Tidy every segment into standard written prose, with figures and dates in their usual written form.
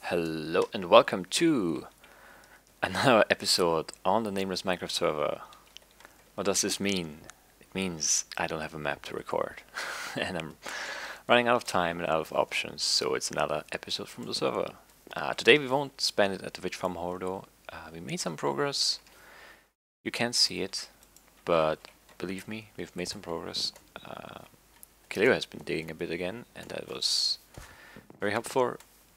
Hello and welcome to another episode on the Nameless Minecraft server. What does this mean? It means I don't have a map to record and I'm running out of time and out of options, so it's another episode from the server. Today we won't spend it at the Witch Farm Hall though. We made some progress. You can't see it, but believe me, we've made some progress. Kaleo has been digging a bit again and that was very helpful.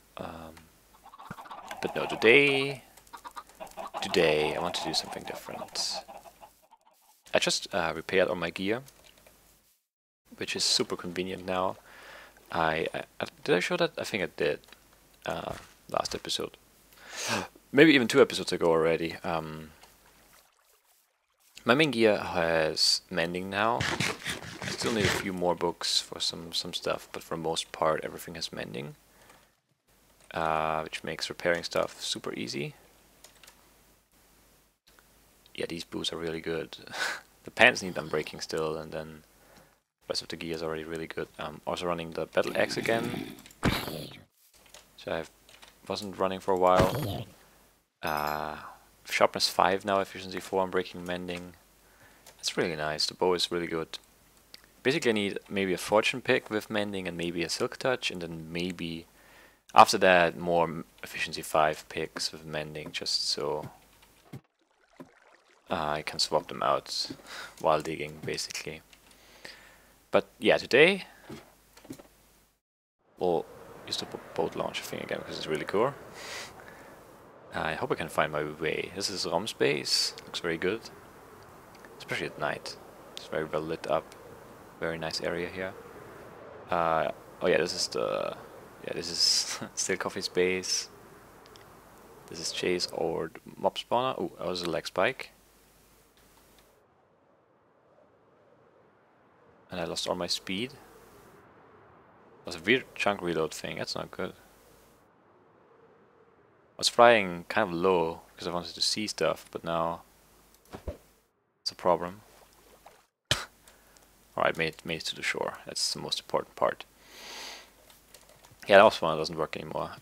But no, today I want to do something different. I just repaired all my gear, which is super convenient now. Did I show that? I think I did last episode. Maybe even 2 episodes ago already. My main gear has mending now. I still need a few more books for some stuff, but for the most part everything has mending. Which makes repairing stuff super easy. Yeah, these boots are really good. The pants need unbreaking still, and then the rest of the gear is already really good. Also running the battle axe again, so I wasn't running for a while. Sharpness 5 now, efficiency 4, unbreaking, mending. It's really nice. The bow is really good. Basically, I need maybe a fortune pick with mending and maybe a silk touch, and then maybe after that more efficiency 5 picks with mending, just so I can swap them out while digging, basically. But yeah, today we'll use the boat launcher thing again because it's really cool. I hope I can find my way. This is Rom space. Looks very good, especially at night. It's very well lit up. Very nice area here. Oh yeah, this is the this is still coffee space. This is Chase or mob spawner. Oh, that was a leg spike. And I lost all my speed. That was a weird chunk reload thing. That's not good. I was flying kind of low because I wanted to see stuff, but now it's a problem. Alright, made it to the shore. That's the most important part. Yeah, that was one that doesn't work anymore.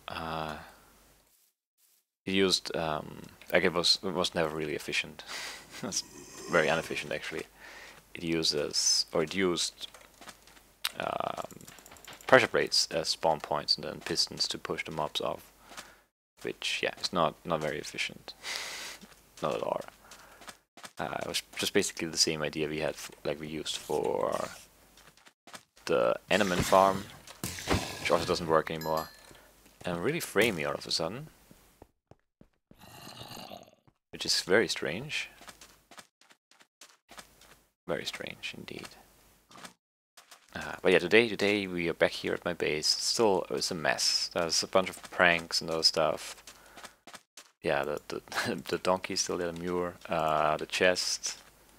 It used like it was never really efficient. It's very inefficient actually. It used pressure plates as spawn points and then pistons to push the mobs off, which yeah, is not very efficient. Not at all. It was just basically the same idea we had we used for the Enement farm, which also doesn't work anymore, and really framey all of a sudden, which is very strange. Very strange indeed. But yeah, today we are back here at my base. Still, it's a mess. There's a bunch of pranks and other stuff. Yeah, the donkey is still there, the mule, the chest,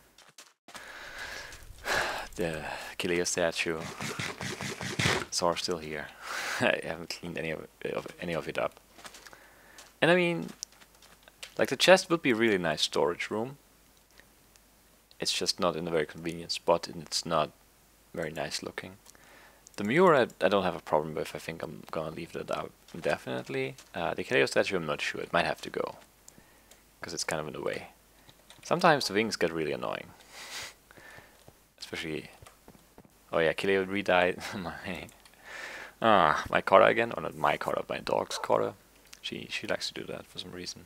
the Kilea statue. It's all still here. I haven't cleaned any of it up. And I mean, like the chest would be a really nice storage room. It's just not in a very convenient spot, and it's not very nice looking. The mule I don't have a problem with. I think I'm gonna leave that out indefinitely. The Kaleo statue I'm not sure. It might have to go, because it's kind of in the way. Sometimes the wings get really annoying. Especially... Oh yeah, Kaleo re-died. My Kara again. Or not my Kara, my dog's Kara. She likes to do that for some reason.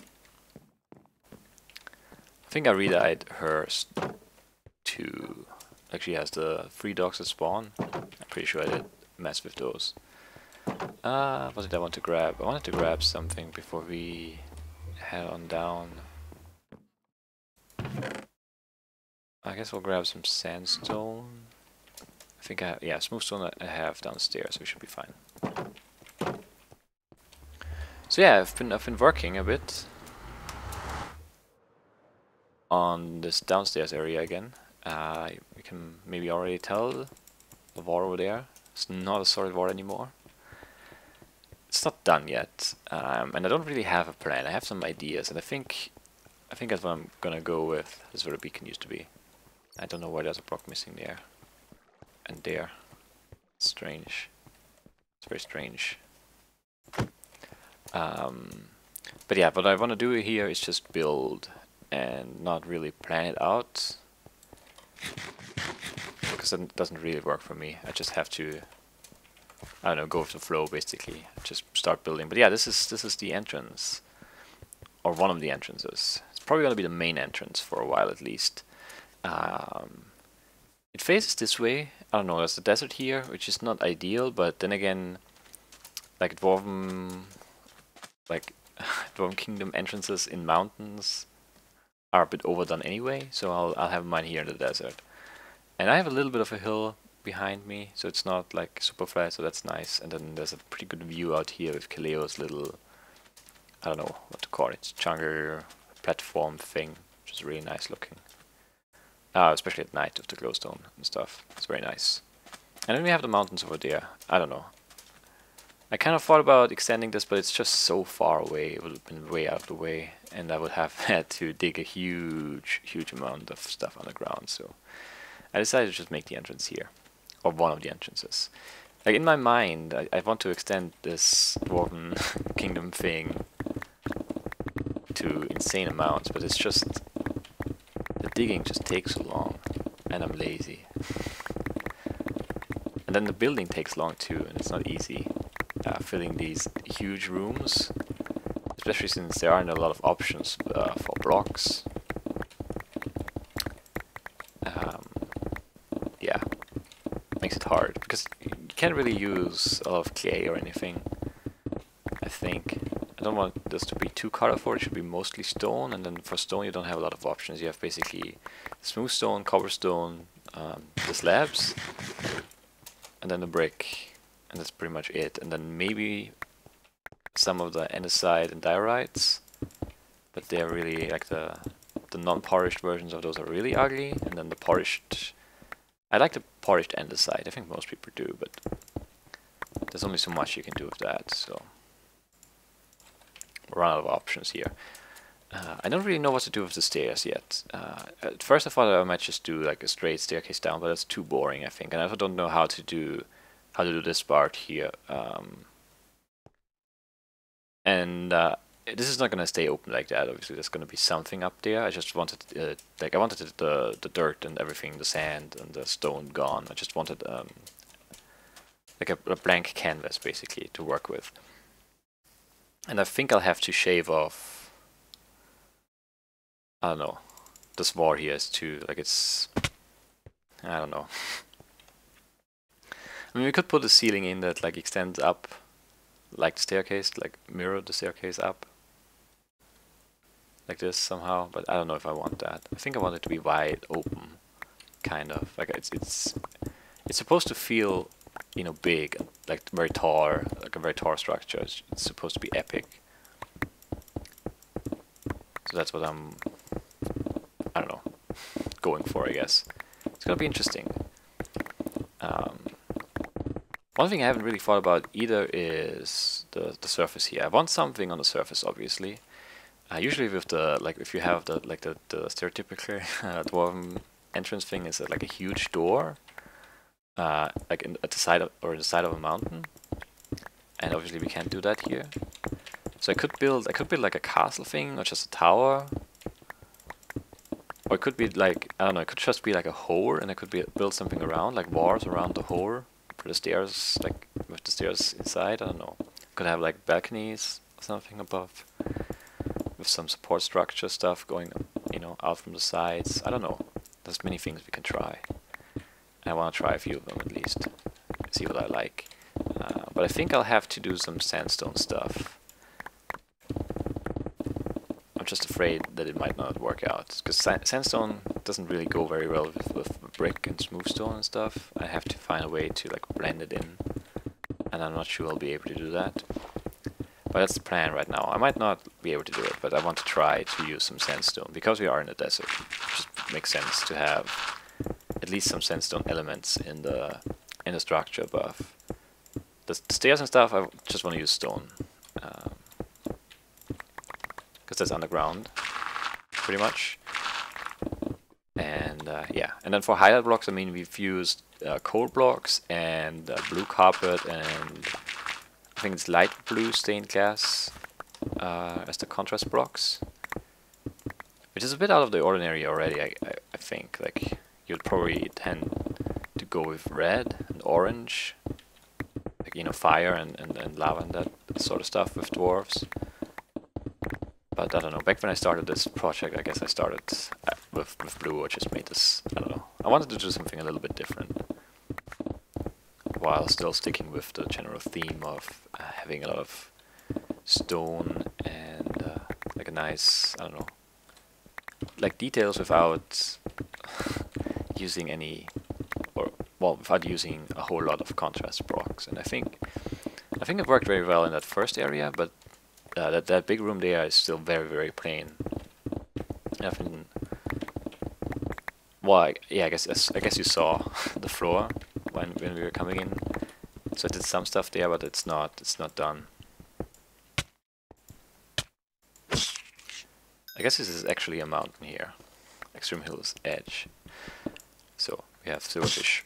I think I re-died her to... Like she has the 3 dogs that spawn. I'm pretty sure I did mess with those. What did I want to grab? I wanted to grab something before we head on down. I guess we'll grab some sandstone. I think yeah, smooth stone I have downstairs, so we should be fine. So yeah, I've been working a bit on this downstairs area again. You can maybe already tell the wall over there. It's not a solid wall anymore. It's not done yet, and I don't really have a plan. I have some ideas, and I think that's what I'm gonna go with. This is where the beacon used to be. I don't know why there's a block missing there and there. It's strange. It's very strange. But yeah, what I want to do here is just build and not really plan it out, because it doesn't really work for me. I just have to, I don't know, go with the flow basically. Just start building. But yeah, this is the entrance, or one of the entrances. It's probably gonna be the main entrance for a while at least. It faces this way. I don't know. There's the desert here, which is not ideal, but then again, like Dwarven Kingdom entrances in mountains are a bit overdone anyway, so I'll have mine here in the desert. And I have a little bit of a hill behind me, so it's not like super flat, so that's nice. And then there's a pretty good view out here with Kaleo's little, I don't know what to call it, jungle platform thing, which is really nice looking. Especially at night with the glowstone and stuff. It's very nice. And then we have the mountains over there. I don't know. I kind of thought about extending this, but it's just so far away. It would have been way out of the way, and I would have had to dig a huge amount of stuff underground. So I decided to just make the entrance here, or one of the entrances. Like in my mind, I want to extend this Dwarven Kingdom thing to insane amounts, but it's just the digging just takes so long, and I'm lazy. And then the building takes long too, and it's not easy. Filling these huge rooms, especially since there aren't a lot of options for blocks. Yeah, makes it hard because you can't really use a lot of clay or anything. I think I don't want this to be too colorful. It should be mostly stone, and then for stone you don't have a lot of options. You have basically smooth stone, cobblestone, the slabs, and then the brick. And that's pretty much it. And then maybe some of the andesite and diorites, but they're really like the non-polished versions of those are really ugly. And then the polished, I like the polished andesite. I think most people do, but there's only so much you can do with that. So we're out of options here. I don't really know what to do with the stairs yet. At first I thought I might just do like a straight staircase down, but that's too boring, I think. And I also don't know how to do this part here. This is not gonna stay open like that. Obviously, there's gonna be something up there. I just wanted, I wanted the dirt and everything, the sand and the stone gone. I just wanted like a blank canvas basically to work with. And I think I'll have to shave off, I don't know, this wall here is too, like it's, I don't know. I mean, we could put a ceiling in that like extends up, like the staircase, like mirror the staircase up, like this somehow. But I don't know if I want that. I think I want it to be wide open, kind of like it's supposed to feel, you know, big, like very tall, like a very tall structure. It's supposed to be epic. So that's what I don't know, going for, I guess. It's gonna be interesting. One thing I haven't really thought about either is the surface here. I want something on the surface, obviously. Usually with the, like, if you have the stereotypical Dwarven entrance thing is like a huge door, like at the side of, or the side of a mountain. And obviously we can't do that here. So I could build like a castle thing, or just a tower. Or it could be like, I don't know, it could just be like a hole, and I could build something around, like walls around the hole. For the stairs, like with the stairs inside, I don't know. Could have like balconies or something above, with some support structure stuff going, you know, out from the sides. I don't know. There's many things we can try. I want to try a few of them at least, see what I like. But I think I'll have to do some sandstone stuff. I'm just afraid that it might not work out, because sandstone doesn't really go very well with brick and smooth stone and stuff. I have to find a way to like blend it in, and I'm not sure I'll be able to do that. But that's the plan right now. I might not be able to do it, but I want to try to use some sandstone, because we are in the desert. It just makes sense to have at least some sandstone elements in the structure above. The stairs and stuff, I just want to use stone. Because that's underground, pretty much. And yeah, and then for highlight blocks, I mean, we've used coal blocks and blue carpet, and I think it's light blue stained glass as the contrast blocks, which is a bit out of the ordinary already. I think like you'd probably tend to go with red and orange, like, you know, fire and lava and that sort of stuff with dwarves. But I don't know, back when I started this project, I guess I started with blue, or just made this, I don't know. I wanted to do something a little bit different, while still sticking with the general theme of having a lot of stone and like a nice, I don't know, like details without using any, or well, without using a whole lot of contrast blocks. And I think it worked very well in that first area, but that big room there is still very plain. Well, yeah, I guess you saw the floor when we were coming in. So I did some stuff there, but it's not done. I guess this is actually a mountain here, Extreme Hills Edge. So we have silverfish.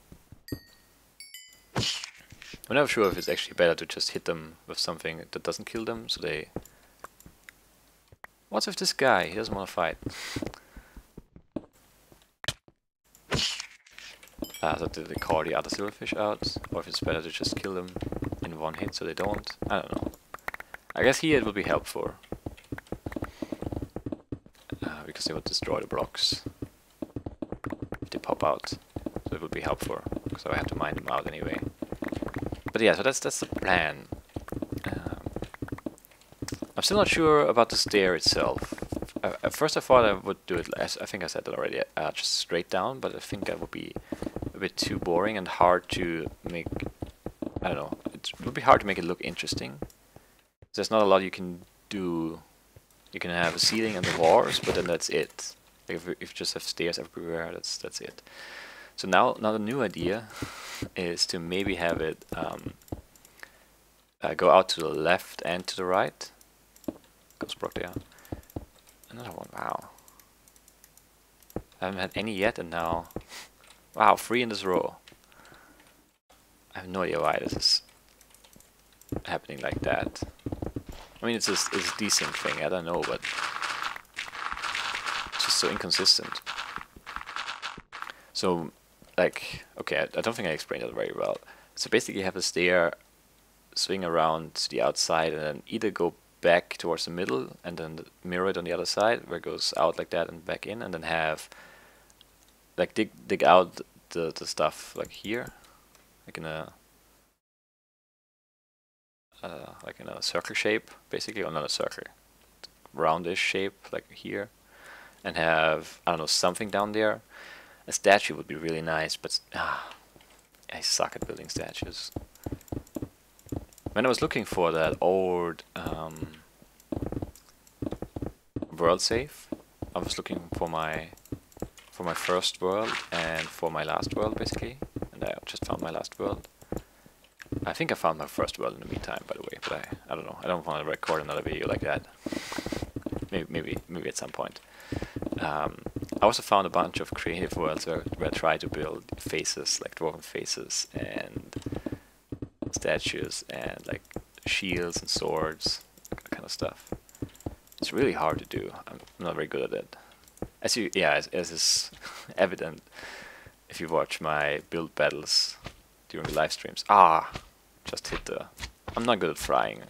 I'm not sure if it's actually better to just hit them with something that doesn't kill them, so they... What's with this guy? He doesn't want to fight. So did they call the other silverfish out? Or if it's better to just kill them in one hit so they don't? I don't know. I guess here it will be helpful. Because they would destroy the blocks if they pop out. So it would be helpful, because I have to mine them out anyway. But yeah, so that's the plan. I'm still not sure about the stair itself. At first I thought I would do it, I think I said that already, just straight down, but I think that would be a bit too boring and hard to make, I don't know, it would be hard to make it look interesting. There's not a lot you can do. You can have a ceiling and the walls, but then that's it. Like if you just have stairs everywhere, that's it. So now the new idea is to maybe have it go out to the left and to the right. Goes block there. Another one. Wow. I haven't had any yet, and now, wow, 3 in this row. I have no idea why this is happening like that. I mean, it's a decent thing. I don't know, but it's just so inconsistent. So, like, okay, I don't think I explained that very well. So basically, you have a stair swing around to the outside, and then either go back towards the middle, and then mirror it on the other side, where it goes out like that and back in, and then have, like, dig out the stuff like here, like in a circle shape, basically, or not a circle, roundish shape, like here, and have, I don't know, something down there. A statue would be really nice, but I suck at building statues. When I was looking for that old world save, I was looking for my first world and for my last world, basically, and I just found my last world. I think I found my first world in the meantime, by the way, but I don't know. I don't want to record another video like that. Maybe at some point. I also found a bunch of creative worlds where I tried to build faces, like dwarven faces, and statues, and like shields and swords, that kind of stuff. It's really hard to do. I'm not very good at it. As is evident if you watch my build battles during the live streams. Just hit the... I'm not good at frying.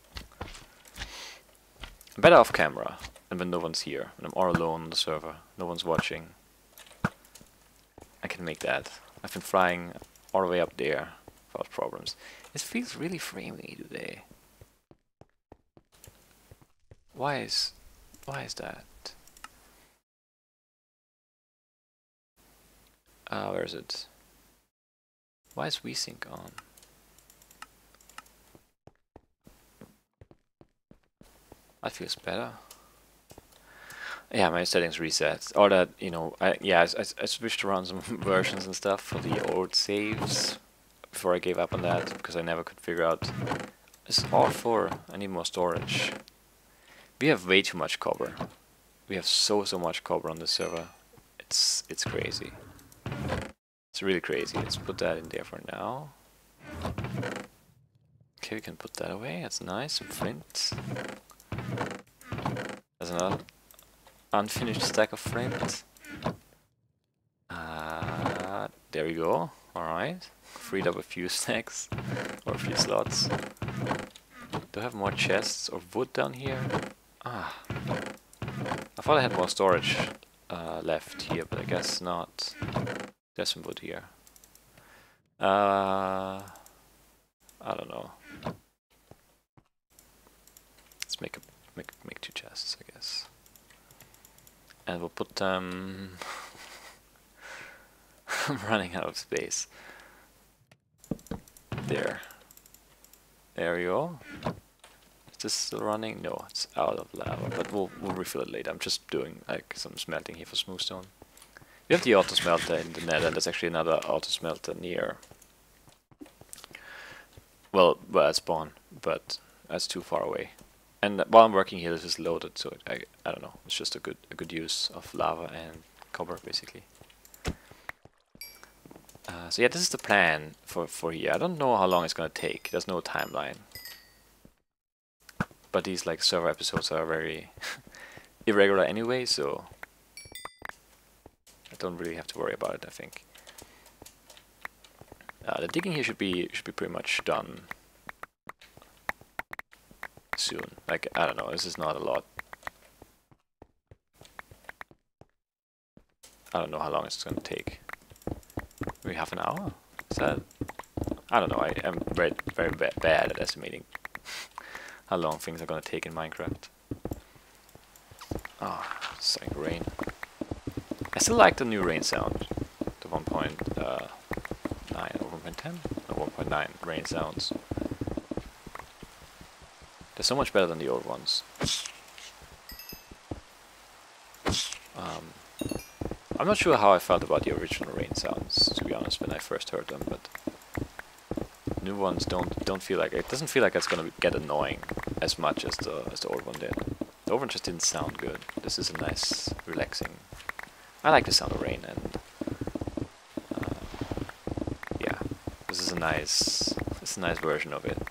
I'm better off camera, and when no one's here, when I'm all alone on the server, no one's watching. I can make that. I've been flying all the way up there without problems. It feels really framey today. Why is that? Where is it? Why is VSync on? That feels better. Yeah, my settings reset. All that, you know, I switched around some versions and stuff for the old saves before I gave up on that, because I never could figure out. It's all for, I need more storage. We have way too much copper. We have so much copper on the server. It's crazy. It's really crazy. Let's put that in there for now. Okay, we can put that away. That's nice. Some flint. There's another unfinished stack of flint. There we go. Alright. Freed up a few stacks. Or a few slots. Do I have more chests or wood down here? Ah. I thought I had more storage left here, but I guess not. There's some wood here. I don't know. Let's make two chests, I guess. And we'll put them... I'm running out of space. There. There we go. Is this still running? No, it's out of lava, but we'll refill it later. I'm just doing like some smelting here for smooth stone. We have the auto smelter in the nether. There's actually another auto smelter near. Well, where I spawn, but that's too far away. And while I'm working here, this is loaded, so I don't know. It's just a good use of lava and copper, basically. So yeah, this is the plan for here. I don't know how long it's gonna take. There's no timeline. But these like server episodes are very irregular anyway, so I don't really have to worry about it, I think. The digging here should be pretty much done soon. Like, I don't know, this is not a lot. I don't know how long it's gonna take. Maybe half an hour? Is that? I don't know, I am very bad at estimating how long things are gonna take in Minecraft. Ah, oh, it's like rain. I still like the new rain sound. The 1.9 or 1.10? Or 1.9 rain sounds. They're so much better than the old ones. I'm not sure how I felt about the original rain sounds, to be honest, when I first heard them, but new ones don't feel like it doesn't feel like it's gonna get annoying as much as the old one did. The old one just didn't sound good. This is a nice, relaxing. I like the sound of rain, and yeah, this is a nice version of it.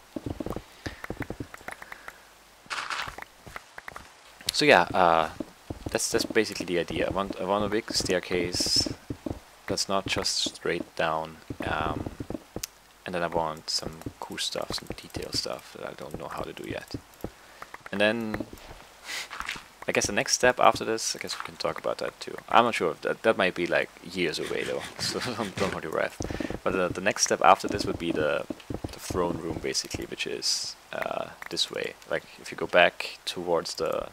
So yeah, that's basically the idea. I want a big staircase that's not just straight down, and then I want some cool stuff, some detail stuff that I don't know how to do yet. And then I guess the next step after this, I guess we can talk about that too. I'm not sure if that might be like years away though, so don't hold your breath. But the next step after this would be the throne room, basically, which is this way. Like if you go back towards the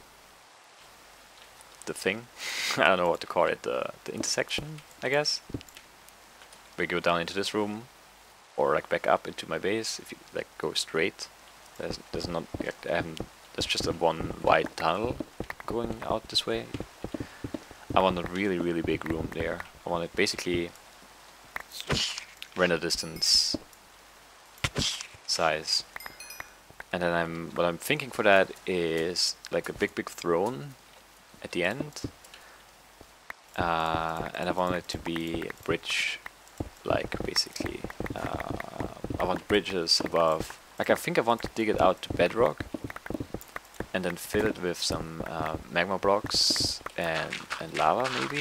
thing, I don't know what to call it, the intersection, I guess. We go down into this room, or like back up into my base. If you like go straight, there's not there's just a one wide tunnel going out this way. I want a really big room there. I want it basically render distance size, and then what I'm thinking for that is like a big throne at the end, and I want it to be a bridge, like basically I want bridges above. Like I think I want to dig it out to bedrock and then fill it with some magma blocks and lava maybe,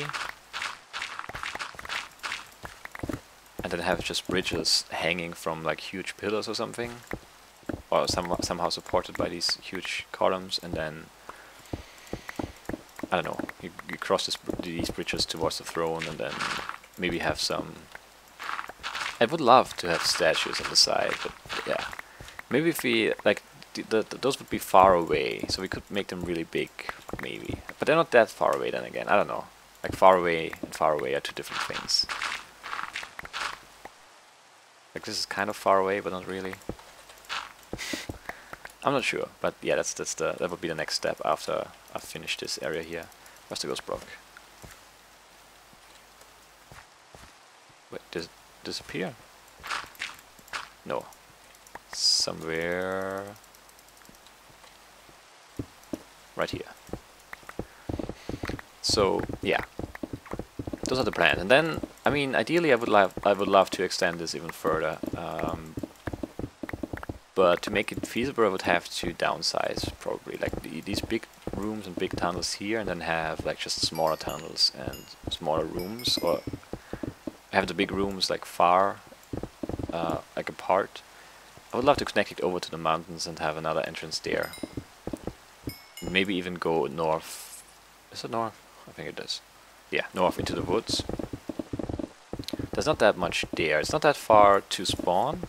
and then have just bridges hanging from like huge pillars or something, or somehow supported by these huge columns, and then I don't know, you cross these bridges towards the throne, and then maybe have some... I would love to have statues on the side, but yeah. Maybe if we, like, those would be far away, so we could make them really big, maybe. But they're not that far away then again, I don't know. Like far away and far away are two different things. Like this is kind of far away, but not really. I'm not sure, but yeah, that would be the next step after I've finished this area here. Where's the ghost block? Wait, does it disappear? No. Somewhere right here. So yeah, those are the plans. And then, I mean, ideally, I would love to extend this even further. but to make it feasible I would have to downsize probably, like these big rooms and big tunnels here, and then have like just smaller tunnels and smaller rooms, or have the big rooms like far like apart. I would love to connect it over to the mountains and have another entrance there. Maybe even go north. Is it north? I think it is. Yeah, north into the woods. There's not that much there. It's not that far to spawn.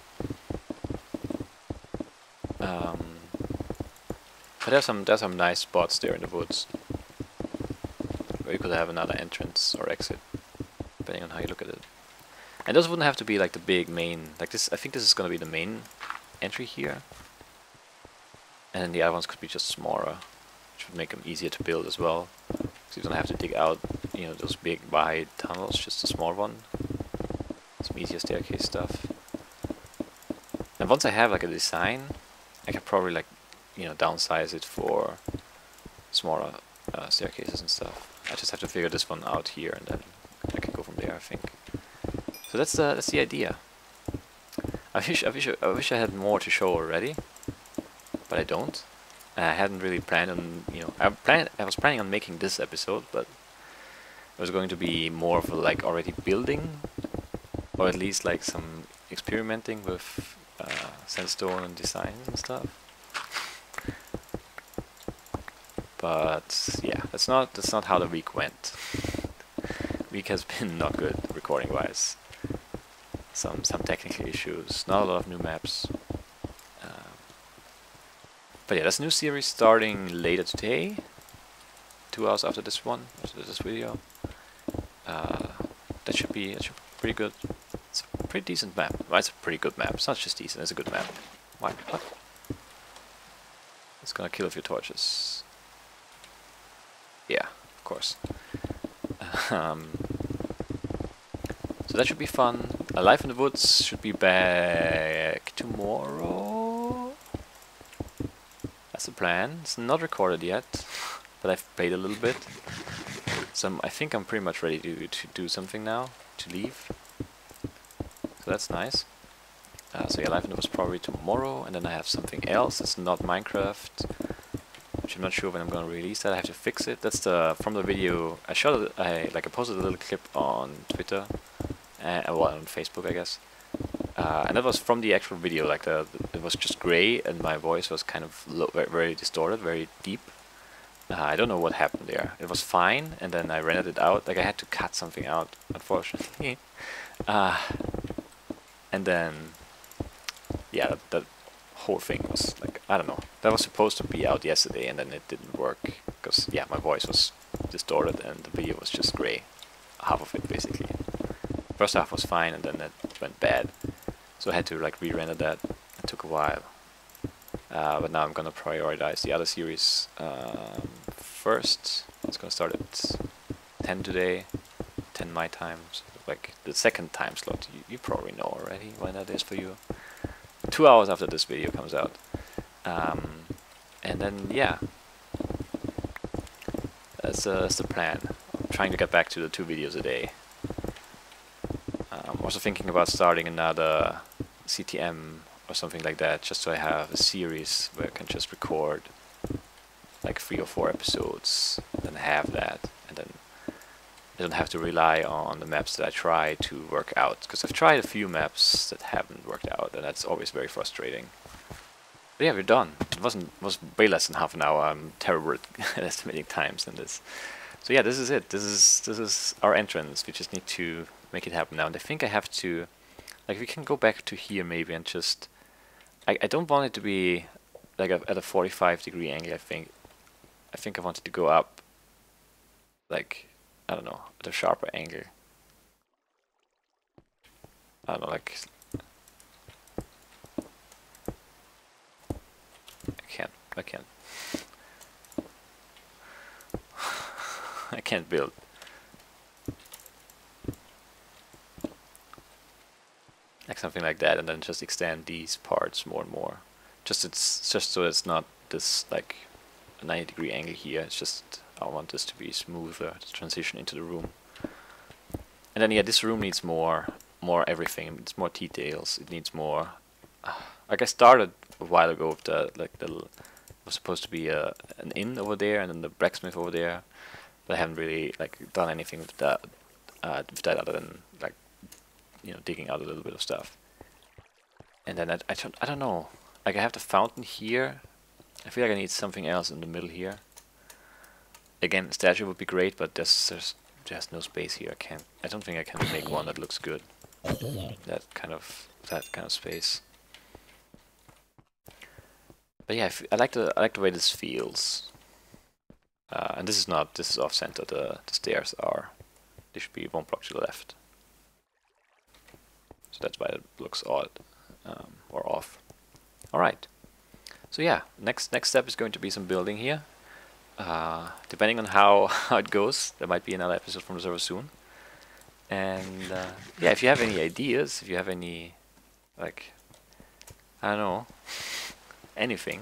But there's some nice spots there in the woods where you could have another entrance or exit, depending on how you look at it. And those wouldn't have to be like the big main, like this. I think this is gonna be the main entry here, and then the other ones could be just smaller, which would make them easier to build as well. So you don't have to dig out, you know, those big wide tunnels. Just a small one. Some easier staircase stuff. And once I have like a design, I can probably like, you know, downsize it for smaller staircases and stuff. I just have to figure this one out here, and then I can go from there, I think. So that's the idea. I wish I had more to show already, but I don't. I hadn't really planned on, you know, I was planning on making this episode, but it was going to be more of a, like, already building, or at least like some experimenting with sandstone and designs and stuff. But yeah, that's not how the week went. Week has been not good recording wise. Some technical issues, not a lot of new maps. But yeah, there's a new series starting later today, 2 hours after this one, after this video. That should be pretty good. It's a pretty decent map. Well, it's a pretty good map. It's not just decent, it's a good map. What? It's gonna kill a few torches. Yeah, of course. So that should be fun. Life in the Woods should be back tomorrow. That's the plan. It's not recorded yet, but I've played a little bit. So I think I'm pretty much ready to do something now, to leave. So that's nice. So yeah, Life in the Woods probably tomorrow, and then I have something else. It's not Minecraft, which I'm not sure when I'm going to release that. I have to fix it. That's from the video I shot it. I posted a little clip on Twitter, well, on Facebook, I guess. And that was from the actual video. Like it was just gray, and my voice was kind of very distorted, very deep. I don't know what happened there. It was fine, and then I rendered it out. Like I had to cut something out, unfortunately. And then, yeah, that whole thing was like, I don't know. That was supposed to be out yesterday, and then it didn't work because, yeah, my voice was distorted and the video was just gray. Half of it, basically. First half was fine, and then it went bad. So I had to like re-render that. It took a while. But now I'm gonna prioritize the other series first. It's gonna start at 10 today, 10 my time. So like the second time slot. You probably know already when that is for you. 2 hours after this video comes out. And then yeah, that's the plan. I'm trying to get back to the 2 videos a day. I'm also thinking about starting another CTM or something like that, just so I have a series where I can just record like 3 or 4 episodes, and then have that, and then I don't have to rely on the maps that I try to work out, because I've tried a few maps that haven't worked out, and that's always very frustrating. But yeah, we're done. It was way less than half an hour. I'm terrible at estimating times in this. So yeah, this is it. This is our entrance. We just need to make it happen now. And I think I have to, like, we can go back to here maybe and just, I don't want it to be like at a 45-degree angle. I think I want it to go up, like, I don't know, at a sharper angle. I don't know, like, I can't I can't build. Like something like that, and then just extend these parts more and more. It's just so it's not this like a 90-degree angle here. It's just I want this to be smoother to transition into the room. And then yeah, this room needs more everything. It's more details. It needs more. Like I started a while ago with the like the was supposed to be an inn over there and then the blacksmith over there, but I haven't really like done anything with that other than like digging out a little bit of stuff. And then I don't know, like I have the fountain here. I feel like I need something else in the middle here. Again, statue would be great, but there's just no space here. I don't think I can make one that looks good. That kind of space. But yeah, I like the way this feels. And this is off center. The stairs are. They should be one block to the left. So that's why it looks odd or off. All right. So yeah, next step is going to be some building here. Depending on how it goes, there might be another episode from the server soon. And yeah, if you have any ideas, if you have any, like, I don't know, anything,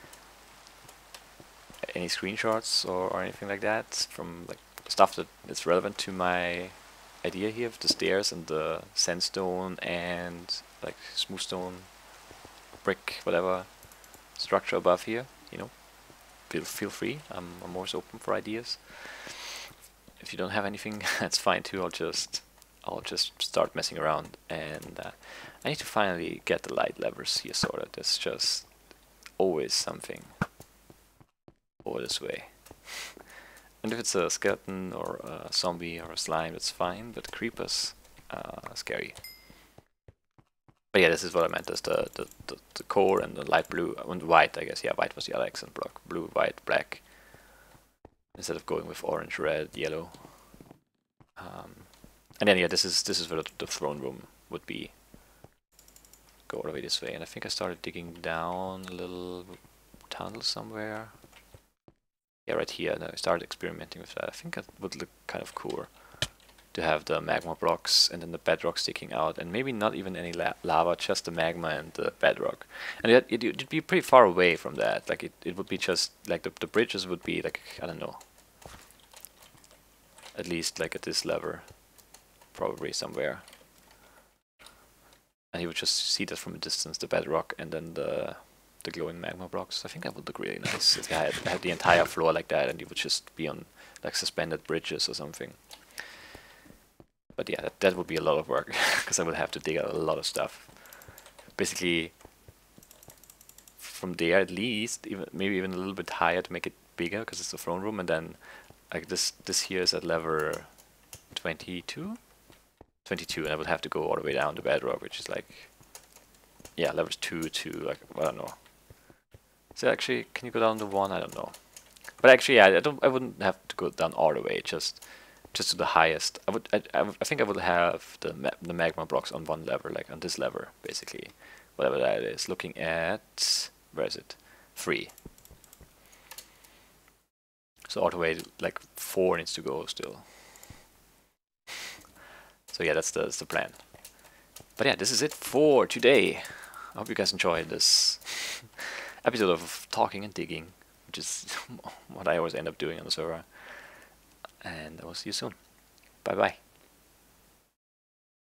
any screenshots or anything like that from like stuff that is relevant to my idea here of the stairs and the sandstone and like smooth stone, brick, whatever structure above here, feel free. I'm always open for ideas. If you don't have anything, that's fine too. I'll just start messing around, and I need to finally get the light levers here sorted. There's just always something over this way. And if it's a skeleton or a zombie or a slime, that's fine. But creepers, scary. But yeah, this is what I meant. There's the core and the light blue and white. I guess white was the other accent block. Blue, white, black. Instead of going with orange, red, yellow. And then yeah, this is where the throne room would be. Go all the way this way, and I think I started digging down a little tunnel somewhere. Yeah, right here. And I started experimenting with that. I think that would look kind of cool to have the magma blocks and then the bedrock sticking out, and maybe not even any lava, just the magma and the bedrock. And it'd be pretty far away from that. Like it would be just like the bridges would be like, I don't know, at least like at this level, probably somewhere. And you would just see that from a distance, the bedrock and then the glowing magma blocks. I think that would look really nice if you had the entire floor like that, and you would just be on like suspended bridges or something. But yeah, that would be a lot of work, because I would have to dig out a lot of stuff. Basically, from there at least, maybe even a little bit higher to make it bigger, because it's the throne room, and then like this here is at level 22? 22, and I would have to go all the way down to bedrock, which is like, yeah, levels 2 to like, I don't know. So actually, can you go down to 1? I don't know. But actually, yeah, I wouldn't have to go down all the way, just to the highest. I think I would have the magma blocks on one level, like on this level, basically, whatever that is. Looking at, where is it? 3. So all the way, like 4 needs to go still. So yeah, that's the plan. But yeah, this is it for today. I hope you guys enjoyed this episode of talking and digging, which is what I always end up doing on the server. And I will see you soon. Bye bye.